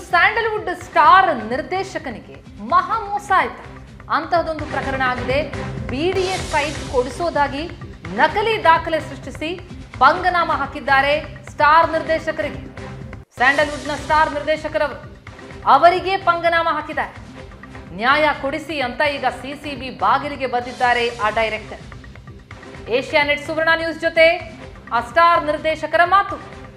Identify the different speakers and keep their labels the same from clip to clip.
Speaker 1: Sandalwood star ನಿರ್ದೇಶಕನಿಗೆ ಮಹಾ ಮೋಸ ಆಯ್ತು. ಅಂತಹದೊಂದು ಪ್ರಕರಣ ಆಗಿದೆ. BDS ಸೈಟ್ ಕೊಡಿಸೋದಾಗಿ ನಕಲಿ ದಾಖಲೆ ಸೃಷ್ಟಿಸಿ ಪಂಗನಾಮ ಹಾಕಿದ್ದಾರೆ ಸ್ಟಾರ್ ನಿರ್ದೇಶಕರಿಗೆ. ಸ್ಯಾಂಡಲ್ವುಡ್ನ ಸ್ಟಾರ್ ನಿರ್ದೇಶಕರವರು ಅವರಿಗೆ ಪಂಗನಾಮ ಹಾಕಿದ್ದಾರೆ. ನ್ಯಾಯ ಕೊಡಿಸಿ ಅಂತ ಈಗ CCB ಬಾಗಿಲಿಗೆ ಬಂದಿದ್ದಾರೆ ಆ ಡೈರೆಕ್ಟರ್. ಏಷ್ಯಾನೆಟ್ ಸುವರ್ಣ ನ್ಯೂಸ್ ಜೊತೆ ಆ ಸ್ಟಾರ್ ನಿರ್ದೇಶಕರ ಮಾತು.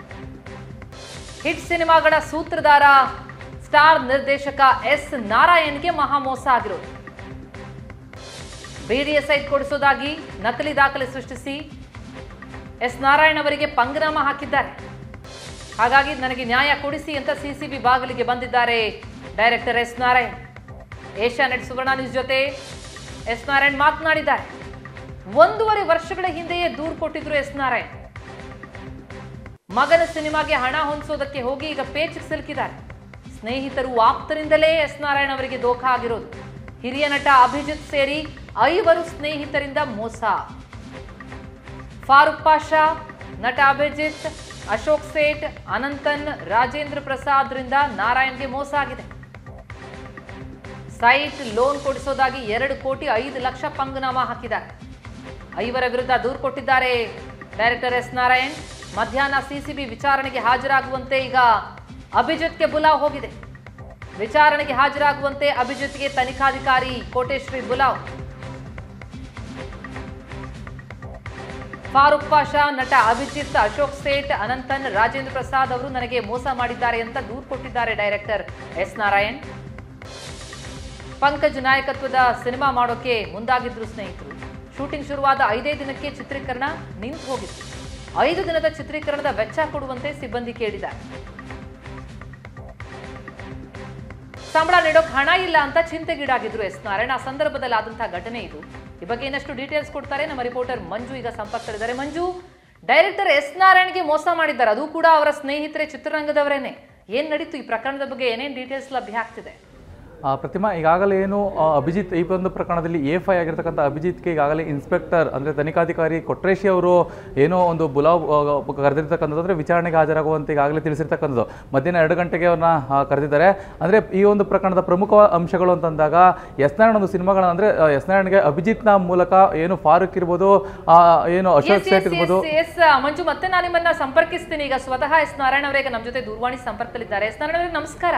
Speaker 1: ಹಿಟ್ ಸಿನಿಮಾಗಳ ಸೂತ್ರಧಾರ ಸ್ಟಾರ್ ನಿರ್ದೇಶಕ S. ನಾರಾಯಣ್ಗೆ ಮಹಾ ಮೋಸ ಆಗಿರೋದು. BDS ಸೈಟ್ ಕೊಡಿಸೋದಾಗಿ ನಕಲಿ ದಾಖಲೆ ಸೃಷ್ಟಿಸಿ S. ನಾರಾಯಣ್ ಅವರಿಗೆ ಪಂಗನಾಮ ಹಾಕಿದ್ದಾರೆ. ಹಾಗಾಗಿ ನನಗೆ ನ್ಯಾಯ ಕೊಡಿಸಿ ಅಂತ CCB ಬಾಗಿಲಿಗೆ ಬಂದಿದ್ದಾರೆ director S. Narayan. Asianet Suvarna news ಜೊತೆ S. ನಾರಾಯಣ್ ಮಾತನಾಡಿದ್ದಾರೆ. 1.5 ವರ್ಷಗಳ ಹಿಂದೆಯೇ ದೂರು ಕೊಟ್ಟಿದ್ರು S. ನಾರಾಯಣ್. ಮಗನ ಸಿನಿಮಾಗೆ ಹಣ ಹೊಂದಿಸೋದಕ್ಕೆ ಹೋಗಿ ಈಗ ಪೇಚಿಗೆ ಸಿಲುಕಿದ್ದಾರೆ. ಸ್ನೇಹಿತರು ಆಪ್ತರಿಂದಲೇ S. ನಾರಾಯಣ್ ಅವರಿಗೆ ದೋಖ ಆಗಿರೋದು. ಹಿರಿಯ ನಟ ಅಭಿಜಿತ್ ಸೇರಿ 5 ಸ್ನೇಹಿತರಿಂದ ಮೋಸ. ಫಾರೂಕ್ ಪಾಷಾ, ನಟ ಅಭಿಜಿತ್, ಅಶೋಕ್ ಸೇಠ್, ಅನಂತನ್, ರಾಜೇಂದ್ರ ಪ್ರಸಾದ್ ರಿಂದ ನಾರಾಯಣ್ಗೆ ಮೋಸ ಆಗಿದೆ. ಸೈಟ್ ಲೋನ್ ಕೊಡಿಸೋದಾಗಿ 2,05,00,000 ಪಂಗನಾಮ ಹಾಕಿದ್ದಾರೆ. 5 ವಿರುದ್ಧ ದೂರು ಕೊಟ್ಟಿದ್ದಾರೆ ಡೈರೆಕ್ಟರ್ S. ನಾರಾಯಣ್. ಮಧ್ಯಾಹ್ನ CCB ವಿಚಾರಣೆಗೆ ಹಾಜರಾಗುವಂತೆ ಈಗ ಅಭಿಜಿತ್ಗೆ ಬುಲಾವ್ ಹೋಗಿದೆ. ವಿಚಾರಣೆಗೆ ಹಾಜರಾಗುವಂತೆ ಅಭಿಜಿತ್ಗೆ ತನಿಖಾಧಿಕಾರಿ ಕೋಟೇಶ್ವರಿ ಬುಲಾವ್. ಫಾರೂಕ್ ಪಾಷಾ, ನಟ ಅಭಿಜಿತ್, ಅಶೋಕ್ ಸೇಠ್, ಅನಂತನ್, ರಾಜೇಂದ್ರ ಪ್ರಸಾದ್ ಅವರು ನನಗೆ ಮೋಸ ಮಾಡಿದ್ದಾರೆ ಅಂತ ದೂರು ಕೊಟ್ಟಿದ್ದಾರೆ ಡೈರೆಕ್ಟರ್ S. ನಾರಾಯಣ್. ಪಂಕಜ್ ನಾಯಕತ್ವದ ಸಿನಿಮಾ ಮಾಡೋಕೆ ಮುಂದಾಗಿದ್ರು ಸ್ನೇಹಿತರು. ಶೂಟಿಂಗ್ ಶುರುವಾದ 5 ದಿನಕ್ಕೆ ಚಿತ್ರೀಕರಣ ನಿಂತು ಹೋಗಿತ್ತು. 5 ದಿನದ ಚಿತ್ರೀಕರಣದ ವೆಚ್ಚ ಕೊಡುವಂತೆ ಸಿಬ್ಬಂದಿ ಕೇಳಿದ್ದಾರೆ. ಸಂಬಳ ನೀಡೋಕೆ ಹಣ ಇಲ್ಲ ಅಂತ ಚಿಂತೆಗೀಡಾಗಿದ್ರು S. ನಾರಾಯಣ್. ಆ ಸಂದರ್ಭದಲ್ಲಿ ಆದಂತಹ ಘಟನೆ ಇದು. ಈ ಬಗ್ಗೆ ಇನ್ನಷ್ಟು ಡೀಟೇಲ್ಸ್ ಕೊಡ್ತಾರೆ ನಮ್ಮ ರಿಪೋರ್ಟರ್ ಮಂಜು. ಈಗ ಸಂಪರ್ಕದಲ್ಲಿದ್ದಾರೆ. ಮಂಜು, ಡೈರೆಕ್ಟರ್ S. ನಾರಾಯಣ್ಗೆ ಮೋಸ ಮಾಡಿದ್ದಾರೆ, ಅದು ಕೂಡ ಅವರ ಸ್ನೇಹಿತರೆ, ಚಿತ್ರರಂಗದವರೇನೆ. ಏನ್ ನಡೀತು ಈ ಪ್ರಕರಣದ ಬಗ್ಗೆ, ಏನೇನು ಡೀಟೇಲ್ಸ್ ಲಭ್ಯ ಆಗ್ತಿದೆ?
Speaker 2: ಪ್ರತಿಮಾ, ಈಗಾಗಲೇ ಏನು ಅಭಿಜಿತ್ ಈ ಒಂದು ಪ್ರಕರಣದಲ್ಲಿ A5 ಆಗಿರ್ತಕ್ಕಂಥ ಅಭಿಜಿತ್ಗೆ ಈಗಾಗಲೇ ಇನ್ಸ್ಪೆಕ್ಟರ್ ಅಂದರೆ ತನಿಖಾಧಿಕಾರಿ ಕೊಟ್ರೇಶಿ ಅವರು ಏನೋ ಒಂದು ಬುಲಾವ್ ಕರೆದಿರ್ತಕ್ಕಂಥದ್ದು, ಅಂದರೆ ವಿಚಾರಣೆಗೆ ಹಾಜರಾಗುವಂತೆ ಈಗಾಗಲೇ ತಿಳಿಸಿರ್ತಕ್ಕಂಥದ್ದು. ಮಧ್ಯಾಹ್ನ 2 ಗಂಟೆಗೆ ಅವ್ರನ್ನ ಕರೆದಿದ್ದಾರೆ. ಅಂದರೆ ಈ ಒಂದು ಪ್ರಕರಣದ ಪ್ರಮುಖ ಅಂಶಗಳು ಅಂತಂದಾಗ S. ನಾರಾಯಣ್ ಒಂದು ಸಿನಿಮಾಗಳನ್ನ, ಅಂದರೆ S. ನಾರಾಯಣ್ಗೆ ಅಭಿಜಿತ್ನ ಮೂಲಕ ಏನು ಫಾರೂಕ್ ಇರ್ಬೋದು, ಏನು ಅಶೋಕ್ ಸೇಠ್ ಇರ್ಬೋದು.
Speaker 1: ಮಂಜು, ಮತ್ತೆ ನಾನು ನಿಮ್ಮನ್ನ ಸಂಪರ್ಕಿಸ್ತೀನಿ. ಈಗ ಸ್ವತಃ S. ನಾರಾಯಣ್ ಅವರೇ ನಮ್ಮ ಜೊತೆ ದೂರವಾಣಿ ಸಂಪರ್ಕದಲ್ಲಿದ್ದಾರೆ. S. ನಾರಾಯಣ್ ಅವರೇ ನಮಸ್ಕಾರ.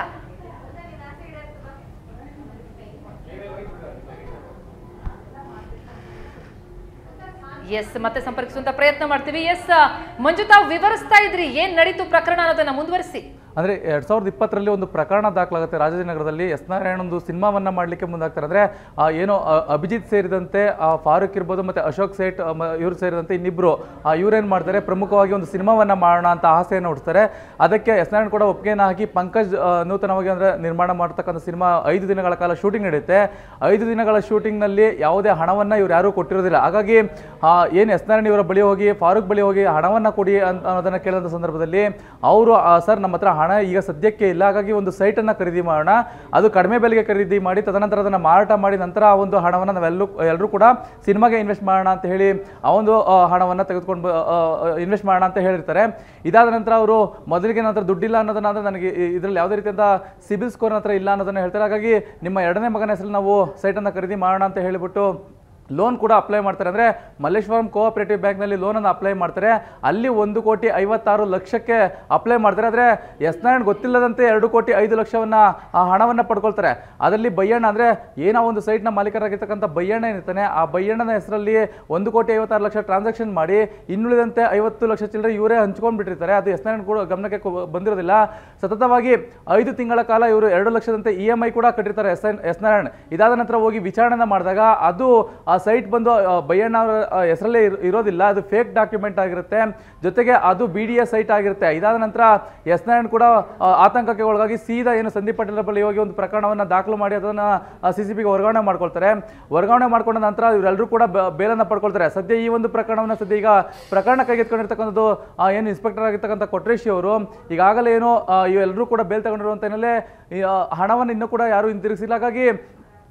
Speaker 1: ಮತ್ತೆ ಸಂಪರ್ಕಿಸುವಂತ ಪ್ರಯತ್ನ ಮಾಡ್ತೀವಿ. ಮಂಜು, ತಾವು ವಿವರಿಸ್ತಾ ಇದ್ರಿ, ಏನ್ ನಡೀತು ಪ್ರಕರಣ ಅನ್ನೋದನ್ನ ಮುಂದುವರಿಸಿ.
Speaker 2: ಅಂದರೆ 2020ರಲ್ಲಿ ಒಂದು ಪ್ರಕರಣ ದಾಖಲಾಗುತ್ತೆ ರಾಜಾಜಿನಗರದಲ್ಲಿ. S. ನಾರಾಯಣ್ ಒಂದು ಸಿನಿಮಾವನ್ನು ಮಾಡಲಿಕ್ಕೆ ಮುಂದಾಗ್ತಾರೆ. ಅಂದರೆ ಏನೋ ಅಭಿಜಿತ್ ಸೇರಿದಂತೆ ಫಾರೂಕ್ ಇರ್ಬೋದು ಮತ್ತು ಅಶೋಕ್ ಸೇಠ್ ಇವರು ಸೇರಿದಂತೆ ಇನ್ನಿಬ್ಬರು ಇವರೇನು ಮಾಡ್ತಾರೆ, ಪ್ರಮುಖವಾಗಿ ಒಂದು ಸಿನಿಮಾವನ್ನು ಮಾಡೋಣ ಅಂತ ಆಸೆಯನ್ನು ಹುಟ್ಟಿಸ್ತಾರೆ. ಅದಕ್ಕೆ S. ನಾರಾಯಣ್ ಕೂಡ ಒಪ್ಪಿಗೆಯನ್ನು ಹಾಕಿ ಪಂಕಜ್ ನೂತನವಾಗಿ ಅಂದರೆ ನಿರ್ಮಾಣ ಮಾಡ್ತಕ್ಕಂಥ ಸಿನಿಮಾ 5 ದಿನಗಳ ಕಾಲ ಶೂಟಿಂಗ್ ನಡೆಯುತ್ತೆ. 5 ದಿನಗಳ ಶೂಟಿಂಗ್ನಲ್ಲಿ ಯಾವುದೇ ಹಣವನ್ನು ಇವ್ರು ಯಾರೂ ಕೊಟ್ಟಿರೋದಿಲ್ಲ. ಹಾಗಾಗಿ ಏನು S. ನಾರಾಯಣ್ ಇವರ ಬಳಿ ಹೋಗಿ, ಫಾರೂಕ್ ಬಳಿ ಹೋಗಿ ಹಣವನ್ನು ಕೊಡಿ ಅನ್ನೋದನ್ನು ಕೇಳಿದಂಥ ಸಂದರ್ಭದಲ್ಲಿ ಅವರು, ಸರ್ ನಮ್ಮ ಹತ್ರ ಹಣ ಈಗ ಸದ್ಯಕ್ಕೆ ಇಲ್ಲ, ಹಾಗಾಗಿ ಒಂದು ಸೈಟನ್ನು ಖರೀದಿ ಮಾಡೋಣ, ಅದು ಕಡಿಮೆ ಬೆಲೆಗೆ ಖರೀದಿ ಮಾಡಿ ತದನಂತರ ಅದನ್ನು ಮಾರಾಟ ಮಾಡಿ ನಂತರ ಆ ಒಂದು ಹಣವನ್ನು ನಾವೆಲ್ಲರೂ ಕೂಡ ಸಿನಿಮಾಗೆ ಇನ್ವೆಸ್ಟ್ ಮಾಡೋಣ ಅಂತ ಹೇಳಿ ಆ ಒಂದು ಹಣವನ್ನು ತೆಗೆದುಕೊಂಡು ಇನ್ವೆಸ್ಟ್ ಮಾಡೋಣ ಅಂತ ಹೇಳಿರ್ತಾರೆ. ಇದಾದ ನಂತರ ಅವರು ಮೊದಲಿಗೆ ನಂತರ ದುಡ್ಡಿಲ್ಲ ಅನ್ನೋದನ್ನ, ಅಂದರೆ ನನಗೆ ಇದರಲ್ಲಿ ಯಾವುದೇ ರೀತಿಯಾದ ಸಿಬಿಲ್ ಸ್ಕೋರ್ ಹತ್ರ ಇಲ್ಲ ಅನ್ನೋದನ್ನು ಹೇಳ್ತಾರೆ. ಹಾಗಾಗಿ ನಿಮ್ಮ 2ನೇ ಮಗನ ಹೆಸರಲ್ಲಿ ನಾವು ಸೈಟನ್ನು ಖರೀದಿ ಮಾಡೋಣ ಅಂತ ಹೇಳಿಬಿಟ್ಟು ಲೋನ್ ಕೂಡ ಅಪ್ಲೈ ಮಾಡ್ತಾರೆ. ಅಂದರೆ ಮಲ್ಲೇಶ್ವರಂ ಕೋಆಪರೇಟಿವ್ ಬ್ಯಾಂಕ್ನಲ್ಲಿ ಲೋನನ್ನು ಅಪ್ಲೈ ಮಾಡ್ತಾರೆ. ಅಲ್ಲಿ 1,56,00,000ಕ್ಕೆ ಅಪ್ಲೈ ಮಾಡ್ತಾರೆ. ಆದರೆ S. ನಾರಾಯಣ್ ಗೊತ್ತಿಲ್ಲದಂತೆ 2,05,00,000 ಆ ಹಣವನ್ನು ಪಡ್ಕೊಳ್ತಾರೆ. ಅದರಲ್ಲಿ ಬಯ್ಯಣ್ಣ, ಅಂದರೆ ಏನೋ ಒಂದು ಸೈಟ್ನ ಮಾಲೀಕರಾಗಿರ್ತಕ್ಕಂಥ ಬಯ್ಯಣ್ಣ ಏನಿರ್ತಾನೆ, ಆ ಬಯ್ಯಣ್ಣನ ಹೆಸರಲ್ಲಿ 1,56,00,000 ಟ್ರಾನ್ಸಾಕ್ಷನ್ ಮಾಡಿ ಇನ್ನುಳಿದಂತೆ 50 ಲಕ್ಷ ಚಿಲ್ಲರೆ ಇವರೇ ಹಂಚ್ಕೊಂಡ್ಬಿಟ್ಟಿರ್ತಾರೆ. ಅದು S. ನಾರಾಯಣ್ ಕೂಡ ಗಮನಕ್ಕೆ ಬಂದಿರೋದಿಲ್ಲ. ಸತತವಾಗಿ 5 ತಿಂಗಳ ಕಾಲ ಇವರು 2 ಲಕ್ಷದಂತೆ EMI ಕೂಡ ಕಟ್ಟಿರ್ತಾರೆ S. ನಾರಾಯಣ್. ಇದಾದ ನಂತರ ಹೋಗಿ ವಿಚಾರಣೆ ಮಾಡಿದಾಗ ಅದು ಆ ಸೈಟ್ ಬಂದು ಬಯ್ಯಣ್ಣ ಅವರ ಹೆಸರಲ್ಲೇ ಇರೋದಿಲ್ಲ, ಅದು ಫೇಕ್ ಡಾಕ್ಯುಮೆಂಟ್ ಆಗಿರುತ್ತೆ, ಜೊತೆಗೆ ಅದು BDS ಸೈಟ್ ಆಗಿರುತ್ತೆ. ಇದಾದ ನಂತರ S. ನಾರಾಯಣ್ ಕೂಡ ಆತಂಕಕ್ಕೆ ಒಳಗಾಗಿ ಸೀದಾ ಏನು ಸಂದೀಪ್ ಪಾಟೀಲ್ ಬಳಿ ಹೋಗಿ ಒಂದು ಪ್ರಕರಣವನ್ನು ದಾಖಲು ಮಾಡಿ ಅದನ್ನು CCBಗೆ ವರ್ಗಾವಣೆ ಮಾಡ್ಕೊಳ್ತಾರೆ. ವರ್ಗಾವಣೆ ಮಾಡ್ಕೊಂಡ ನಂತರ ಇವರೆಲ್ಲರೂ ಕೂಡ ಬೇಲನ್ನು ಪಡ್ಕೊಳ್ತಾರೆ. ಸದ್ಯ ಈ ಒಂದು ಪ್ರಕರಣವನ್ನು ಈಗ ಪ್ರಕರಣ ಕೈಗೆತ್ಕೊಂಡಿರ್ತಕ್ಕಂಥದ್ದು ಏನು ಇನ್ಸ್ಪೆಕ್ಟರ್ ಆಗಿರ್ತಕ್ಕಂಥ ಕೊಟ್ರೇಶಿ ಅವರು. ಈಗಾಗಲೇ ಏನು ಇವೆಲ್ಲರೂ ಕೂಡ ಬೇಲ್ ತಗೊಂಡಿರುವಂತ ಹಿನ್ನೆಲೆ ಹಣವನ್ನು ಇನ್ನೂ ಕೂಡ ಯಾರು ಹಿಂತಿರುಗಿಸಿಲ್ಲ. ಹಾಗಾಗಿ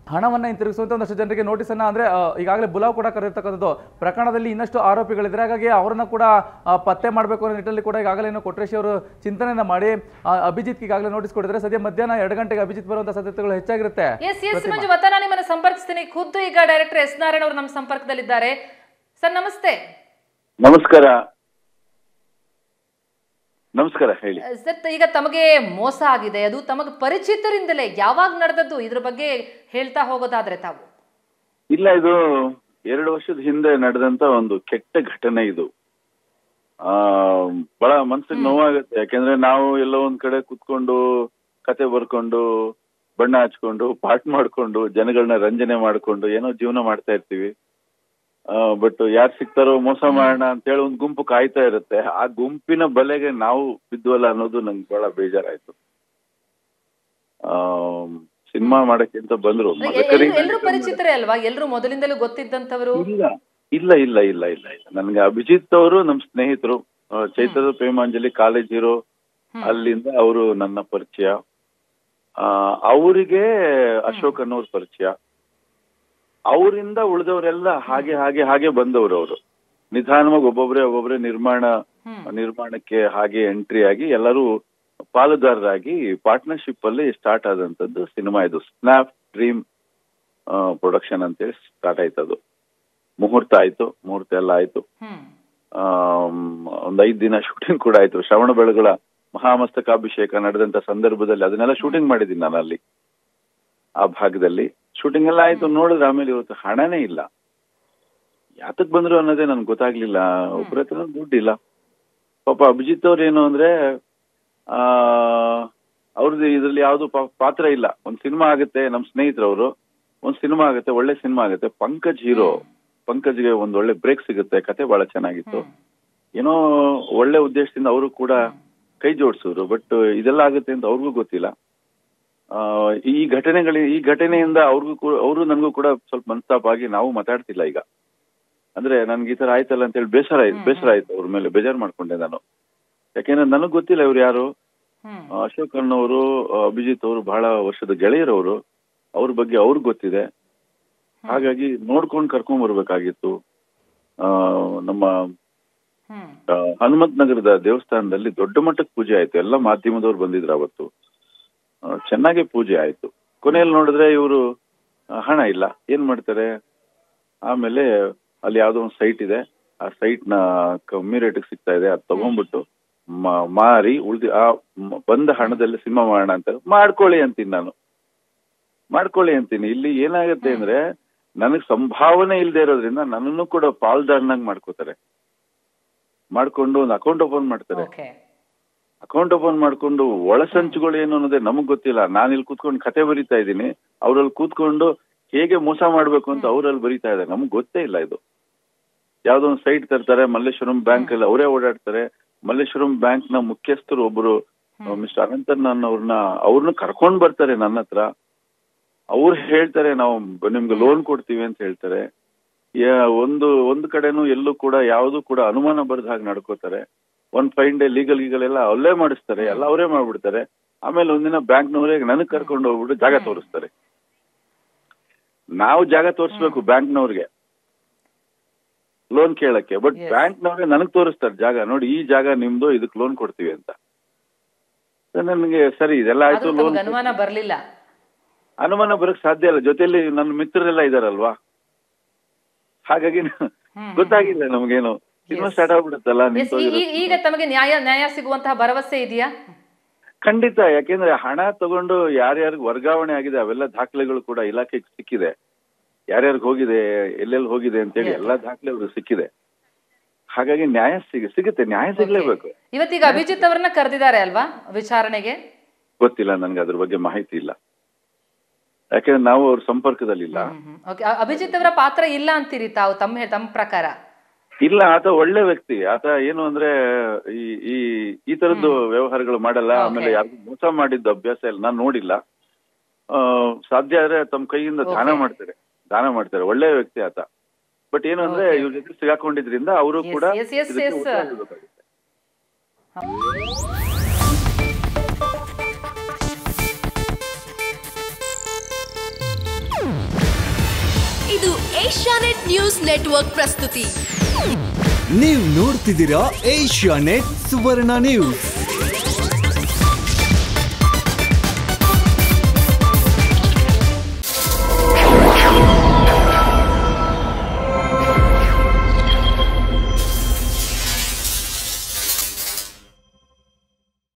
Speaker 2: ಹಣವನ್ನು ಹಿಂತಿರುಗಿಸುವಂತೆ ಒಂದಷ್ಟು ಜನರಿಗೆ ನೋಟಿಸನ್ನು ಅಂದರೆ ಈಗಾಗಲೇ ಬುಲಾವ್ ಕೂಡ ಕರೆದಿರ್ತಕ್ಕಂಥದ್ದು. ಪ್ರಕರಣದಲ್ಲಿ ಇನ್ನಷ್ಟು ಆರೋಪಿಗಳಿದ್ದಾರೆ, ಹಾಗಾಗಿ ಅವರನ್ನು ಕೂಡ ಪತ್ತೆ ಮಾಡಬೇಕು ಅನ್ನೋ ನಿಟ್ಟಿನಲ್ಲಿ ಕೂಡ ಈಗಾಗಲೇ ಕೊಟ್ರೇಶಿ ಅವರು ಚಿಂತನೆಯನ್ನು ಮಾಡಿ ಅಭಿಜಿತ್ ಈಗಾಗಲೇ ನೋಟಿಸ್ ಕೊಟ್ಟಿದ್ದಾರೆ. ಸದ್ಯ ಮಧ್ಯಾಹ್ನ 2 ಗಂಟೆಗೆ ಅಭಿಜಿತ್ ಬರುವಂತಹ ಸಾಧ್ಯತೆಗಳು ಹೆಚ್ಚಾಗಿರುತ್ತೆ.
Speaker 1: ನಾನು ನಿಮ್ಮನ್ನು ಸಂಪರ್ಕಿಸ್ತೀನಿ. ಖುದ್ದು ಈಗ ಡೈರೆಕ್ಟರ್ ಎಸ್ ನಾರಾಯಣ ಅವರು ನಮ್ಮ ಸಂಪರ್ಕದಲ್ಲಿದ್ದಾರೆ. ಸರ್ ನಮಸ್ತೆ.
Speaker 3: ನಮಸ್ಕಾರ ಹೇಳಿ
Speaker 1: ಸರ್. ಈಗ ತಮಗೆ ಮೋಸ ಆಗಿದೆ, ಅದು ತಮಗೆ ಪರಿಚಿತರಿಂದಲೇ ಯಾವಾಗ ನಡೆದದ್ದು, ಇದ್ರ ಬಗ್ಗೆ ಹೇಳ್ತಾ ಹೋಗೋದಾದ್ರೆ ತಾವು?
Speaker 3: ಇಲ್ಲ, ಇದು 2 ವರ್ಷದ ಹಿಂದೆ ನಡೆದಂತ ಒಂದು ಕೆಟ್ಟ ಘಟನೆ. ಇದು ಬಹಳ ಮನ್ಸಿಗೆ ನೋವಾಗುತ್ತೆ. ಯಾಕೆಂದ್ರೆ ನಾವು ಎಲ್ಲೋ ಒಂದ್ ಕಡೆ ಕುತ್ಕೊಂಡು ಕತೆ ಬರ್ಕೊಂಡು ಬಣ್ಣ ಹಚ್ಕೊಂಡು ಪಾಠ ಮಾಡ್ಕೊಂಡು ಜನಗಳನ್ನ ರಂಜನೆ ಮಾಡ್ಕೊಂಡು ಏನೋ ಜೀವನ ಮಾಡ್ತಾ ಇರ್ತೀವಿ. ಬಟ್ ಯಾರು ಸಿಗ್ತಾರೋ ಮೋಸ ಮಾಡೋಣ ಅಂತ ಹೇಳಿ ಒಂದು ಗುಂಪು ಕಾಯ್ತಾ ಇರುತ್ತೆ. ಆ ಗುಂಪಿನ ಬಲೆಗೆ ನಾವು ಬಿದ್ವಲ್ಲ ಅನ್ನೋದು ನಂಗೆ ಬಹಳ ಬೇಜಾರಾಯ್ತು. ಸಿನಿಮಾ ಮಾಡಕ್ಕೆ ಅಂತ ಬಂದ್ರು.
Speaker 1: ಎಲ್ಲರೂ ಪರಿಚಿತರೇ ಅಲ್ವಾ? ಎಲ್ಲರೂ ಮೊದಲಿಂದಲೂ ಗೊತ್ತಿದ್ದಂತವರು?
Speaker 3: ಇಲ್ಲ ಇಲ್ಲ ಇಲ್ಲ ಇಲ್ಲ ಇಲ್ಲ ನನ್ಗೆ ಅಭಿಜಿತ್ ಅವರು ನಮ್ ಸ್ನೇಹಿತರು. ಚೈತ್ರದ ಪ್ರೇಮಾಂಜಲಿ ಕಾಲೇಜ್ ಇರೋ ಅಲ್ಲಿಂದ ಅವರು ನನ್ನ ಪರಿಚಯ. ಅವರಿಗೆ ಅಶೋಕ್ ಅನ್ನೋರ್ ಪರಿಚಯ. ಅವರಿಂದ ಉಳಿದವರೆಲ್ಲ ಹಾಗೆ ಹಾಗೆ ಹಾಗೆ ಬಂದವರು. ಅವರು ನಿಧಾನವಾಗಿ ಒಬ್ಬೊಬ್ರೆ ನಿರ್ಮಾಣಕ್ಕೆ ಹಾಗೆ ಎಂಟ್ರಿ ಆಗಿ ಎಲ್ಲರೂ ಪಾಲುದಾರರಾಗಿ ಪಾರ್ಟ್ನರ್ಶಿಪ್ ಅಲ್ಲಿ ಸ್ಟಾರ್ಟ್ ಆದಂತದ್ದು ಸಿನಿಮಾ ಇದು. ಸ್ನ್ಯಾಪ್ ಡ್ರೀಮ್ ಪ್ರೊಡಕ್ಷನ್ ಅಂತೇಳಿ ಸ್ಟಾರ್ಟ್ ಆಯ್ತದು. ಮುಹೂರ್ತ ಎಲ್ಲ ಆಯ್ತು. 1 5 ದಿನ ಶೂಟಿಂಗ್ ಕೂಡ ಆಯ್ತು. ಶ್ರವಣ ಬೆಳಗೊಳ ಮಹಾಮಸ್ತಕಾಭಿಷೇಕ ನಡೆದಂತ ಸಂದರ್ಭದಲ್ಲಿ ಅದನ್ನೆಲ್ಲ ಶೂಟಿಂಗ್ ಮಾಡಿದ್ದೀನಿ ನಾನು ಅಲ್ಲಿ. ಆ ಭಾಗದಲ್ಲಿ ಶೂಟಿಂಗ್ ಎಲ್ಲ ಆಯ್ತು. ನೋಡಿದ್ರೆ ಆಮೇಲೆ ಇವತ್ತು ಹಣನೇ ಇಲ್ಲ. ಯಾತಕ್ ಬಂದ್ರು ಅನ್ನೋದೇ ನನ್ಗೆ ಗೊತ್ತಾಗ್ಲಿಲ್ಲ. ಒಬ್ಬರ ಹತ್ರ ದುಡ್ಡಿಲ್ಲ. ಪಾಪ ಅಭಿಜಿತ್ ಅವ್ರು ಏನು ಅಂದ್ರೆ ಅವ್ರದ್ದು ಇದ್ರಲ್ಲಿ ಯಾವ್ದು ಪಾತ್ರ ಇಲ್ಲ. ಒಂದ್ ಸಿನಿಮಾ ಆಗುತ್ತೆ, ನಮ್ ಸ್ನೇಹಿತರವರು ಒಂದ್ ಸಿನಿಮಾ ಆಗುತ್ತೆ, ಒಳ್ಳೆ ಸಿನಿಮಾ ಆಗುತ್ತೆ. ಪಂಕಜ್ ಹೀರೋ. ಪಂಕಜ್ಗೆ ಒಂದ್ ಒಳ್ಳೆ ಬ್ರೇಕ್ ಸಿಗುತ್ತೆ. ಕತೆ ಬಹಳ ಚೆನ್ನಾಗಿತ್ತು. ಏನೋ ಒಳ್ಳೆ ಉದ್ದೇಶದಿಂದ ಅವರು ಕೂಡ ಕೈ ಜೋಡಿಸಿದ್ರು. ಬಟ್ ಇದೆಲ್ಲ ಆಗುತ್ತೆ ಅಂತ ಅವ್ರಿಗೂ ಗೊತ್ತಿಲ್ಲ. ಈ ಘಟನೆಯಿಂದ ಅವರು ನನಗೂ ಕೂಡ ಸ್ವಲ್ಪ ಮನಸ್ತಾಪ ಆಗಿ ನಾವು ಮಾತಾಡ್ತಿಲ್ಲ ಈಗ. ಅಂದ್ರೆ ನನ್ಗೆ ಈ ತರ ಆಯ್ತಲ್ಲ ಅಂತ ಹೇಳಿ ಬೇಸರ ಆಯ್ತು. ಅವ್ರ ಮೇಲೆ ಬೇಜಾರು ಮಾಡ್ಕೊಂಡೆ ನಾನು. ಯಾಕೆಂದ್ರೆ ನನಗ್ ಗೊತ್ತಿಲ್ಲ ಇವ್ರು ಯಾರು. ಅಶೋಕ್ ಅನ್ನೋರು ಅಭಿಜಿತ್ ಅವರು ಬಹಳ ವರ್ಷದ ಗೆಳೆಯರವರು. ಅವ್ರ ಬಗ್ಗೆ ಅವ್ರಿಗೆ ಗೊತ್ತಿದೆ. ಹಾಗಾಗಿ ನೋಡ್ಕೊಂಡು ಕರ್ಕೊಂಡ್ ಬರ್ಬೇಕಾಗಿತ್ತು. ನಮ್ಮ ಹನುಮಂತ ನಗರದ ದೇವಸ್ಥಾನದಲ್ಲಿ ದೊಡ್ಡ ಮಟ್ಟಕ್ಕೆ ಪೂಜೆ ಆಯ್ತು. ಎಲ್ಲ ಮಾಧ್ಯಮದವ್ರು ಬಂದಿದ್ರು ಅವತ್ತು. ಚೆನ್ನಾಗಿ ಪೂಜೆ ಆಯ್ತು. ಕೊನೆಯಲ್ಲಿ ನೋಡಿದ್ರೆ ಇವರು ಹಣ ಇಲ್ಲ, ಏನ್ ಮಾಡ್ತಾರೆ. ಆಮೇಲೆ ಅಲ್ಲಿ ಯಾವ್ದೋ ಒಂದು ಸೈಟ್ ಇದೆ. ಆ ಸೈಟ್ ನ ಕಮ್ಮಿ ರೇಟಿಗೆ ಸಿಗ್ತಾ ಇದೆ. ಅದು ತಗೊಂಡ್ಬಿಟ್ಟು ಮಾರಿ ಆ ಬಂದ ಹಣದಲ್ಲಿ ಸಿನಿಮಾ ಮಾಡೋಣ ಅಂತ ಮಾಡ್ಕೊಳ್ಳಿ ಅಂತೀನಿ. ಇಲ್ಲಿ ಏನಾಗುತ್ತೆ ಅಂದ್ರೆ ನನಗ್ ಸಂಭಾವನೆ ಇಲ್ಲದೆ ಇರೋದ್ರಿಂದ ನನ್ನನ್ನು ಕೂಡ ಪಾಲ್ದಾರನಾಗಿ ಮಾಡ್ಕೋತಾರೆ. ಮಾಡ್ಕೊಂಡು ಒಂದು ಅಕೌಂಟ್ ಓಪನ್ ಮಾಡ್ತಾರೆ. ಅಕೌಂಟ್ ಓಪನ್ ಮಾಡ್ಕೊಂಡು ಒಳಸಂಚುಗಳು ಏನು ಅನ್ನೋದೇ ನಮಗ್ ಗೊತ್ತಿಲ್ಲ. ನಾನು ಇಲ್ಲಿ ಕೂತ್ಕೊಂಡು ಕತೆ ಬರೀತಾ ಇದ್ದೀನಿ, ಅವ್ರಲ್ಲಿ ಕೂತ್ಕೊಂಡು ಹೇಗೆ ಮೋಸ ಮಾಡ್ಬೇಕು ಅಂತ ಅವರಲ್ಲಿ ಬರೀತಾ ಇದ್ದಾರೆ. ನಮಗ್ ಗೊತ್ತೇ ಇಲ್ಲ ಇದು. ಯಾವ್ದೋ ಒಂದು ಸೈಟ್ ತರ್ತಾರೆ. ಮಲ್ಲೇಶ್ವರಂ ಬ್ಯಾಂಕ್ ಅಲ್ಲಿ ಅವರೇ ಓಡಾಡ್ತಾರೆ. ಮಲ್ಲೇಶ್ವರಂ ಬ್ಯಾಂಕ್ ನ ಮುಖ್ಯಸ್ಥರು ಒಬ್ರು ಮಿಸ್ಟರ್ ಅನಂತನ್ ಅವ್ರನ್ನ ಕರ್ಕೊಂಡ್ ಬರ್ತಾರೆ ನನ್ನ ಹತ್ರ. ಅವ್ರು ಹೇಳ್ತಾರೆ ನಾವು ನಿಮ್ಗೆ ಲೋನ್ ಕೊಡ್ತೀವಿ ಅಂತ ಹೇಳ್ತಾರೆ. ಒಂದು ಕಡೆನೂ ಎಲ್ಲೂ ಕೂಡ ಯಾವ್ದು ಕೂಡ ಅನುಮಾನ ಬರದ ಹಾಗೆ ನಡ್ಕೋತಾರೆ. 1 ಡೇ ಲೀಗಲ್ ಎಲ್ಲ ಅಲ್ಲೇ ಮಾಡಿಸ್ತಾರೆ. ಎಲ್ಲ ಅವರೇ ಮಾಡ್ಬಿಡ್ತಾರೆ. ಆಮೇಲೆ ಒಂದಿನ ಬ್ಯಾಂಕ್ನವರೇ ನನಗ್ ಕರ್ಕೊಂಡು ಹೋಗ್ಬಿಟ್ಟು ಜಾಗ ತೋರಿಸ್ತಾರೆ. ನಾವು ಜಾಗ ತೋರಿಸ್ಬೇಕು ಬ್ಯಾಂಕ್ನವ್ರಿಗೆ ಲೋನ್ ಕೇಳಕ್ಕೆ. ಬಟ್ ಬ್ಯಾಂಕ್ನವ್ರೆ ನನಗ್ ತೋರಿಸ್ತಾರೆ ಜಾಗ. ನೋಡಿ ಈ ಜಾಗ ನಿಮ್ದು, ಇದಕ್ ಲೋನ್ ಕೊಡ್ತೀವಿ ಅಂತ. ನನ್ಗೆ ಸರಿ ಇದೆಲ್ಲ ಆಯ್ತು. ಲೋನ್ ಅನುಮಾನ ಬರಕ್ ಸಾಧ್ಯ ಇಲ್ಲ. ಜೊತೆಲಿ ನನ್ನ ಮಿತ್ರರೆಲ್ಲ ಇದಾರಲ್ವಾ. ಹಾಗಾಗಿ ಗೊತ್ತಾಗಿಲ್ಲ ನಮ್ಗೇನು. ಸಿನಿಮಾ ಸ್ಟಾರ್ಟ್ ಆಗ್ಬಿಡುತ್ತಲ್ಲ.
Speaker 1: ಈಗ ತಮಗೆ ನ್ಯಾಯ ಸಿಗುವಂತಹ ಭರವಸೆ ಇದೆಯಾ?
Speaker 3: ಖಂಡಿತ. ಯಾಕೆಂದ್ರೆ ಹಣ ತಗೊಂಡು ಯಾರ್ಯಾರಿಗೆ ವರ್ಗಾವಣೆ ಆಗಿದೆ ಅವೆಲ್ಲ ದಾಖಲೆಗಳು ಕೂಡ ಇಲಾಖೆಗೆ ಸಿಕ್ಕಿದೆ. ಯಾರ್ಯಾರಿಗೆ ಹೋಗಿದೆ, ಎಲ್ಲೆಲ್ಲಿ ಹೋಗಿದೆ ಅಂತೇಳಿ ಎಲ್ಲಾ ದಾಖಲೆಗಳು ಸಿಕ್ಕಿದೆ. ಹಾಗಾಗಿ ನ್ಯಾಯ ಸಿಗುತ್ತೆ. ನ್ಯಾಯ ಸಿಗ್ಲೇಬೇಕು.
Speaker 1: ಇವತ್ತೀಗ ಅಭಿಜಿತ್ ಅವರನ್ನ ಕರೆದಿದ್ದಾರೆ ಅಲ್ವಾ ವಿಚಾರಣೆಗೆ?
Speaker 3: ಗೊತ್ತಿಲ್ಲ ನನ್ಗೆ ಅದ್ರ ಬಗ್ಗೆ ಮಾಹಿತಿ ಇಲ್ಲ. ಯಾಕೆಂದ್ರೆ ನಾವು ಅವ್ರ ಸಂಪರ್ಕದಲ್ಲಿಲ್ಲ.
Speaker 1: ಅಭಿಜಿತ್ ಅವರ ಪಾತ್ರ ಇಲ್ಲ ಅಂತೀರಿ ತಾವು ತಮ್ಮ ಪ್ರಕಾರ?
Speaker 3: ಇಲ್ಲ, ಆತ ಒಳ್ಳೆ ವ್ಯಕ್ತಿ. ಆತ ಏನು ಅಂದ್ರೆ ಈ ತರದ್ದು ವ್ಯವಹಾರಗಳು ಮಾಡಲ್ಲ. ಆಮೇಲೆ ಯಾರಿಗೂ ಮೋಸ ಮಾಡಿದ್ದು ಅಭ್ಯಾಸ ಇಲ್ಲ, ನಾನು ನೋಡಿಲ್ಲ. ಸಾಧ್ಯ ಆದ್ರೆ ತಮ್ಮ ಕೈಯಿಂದ ದಾನ ಮಾಡ್ತಾರೆ. ಒಳ್ಳೆ ವ್ಯಕ್ತಿ ಆತ. ಬಟ್ ಏನು ಅಂದ್ರೆ ಇವ್ರ ಜೊತೆ ಸಿಗಾಕೊಂಡಿದ್ರಿಂದ ಅವರು ಕೂಡ
Speaker 4: ಏಷ್ಯಾನೆಟ್ ನ್ಯೂಸ್ ನೆಟ್ವರ್ಕ್ ಪ್ರಸ್ತುತಿ.
Speaker 5: ನೀವು ನೋಡ್ತಿದ್ದೀರಾ ಏಷ್ಯಾನೆಟ್ ಸುವರ್ಣ ನ್ಯೂಸ್.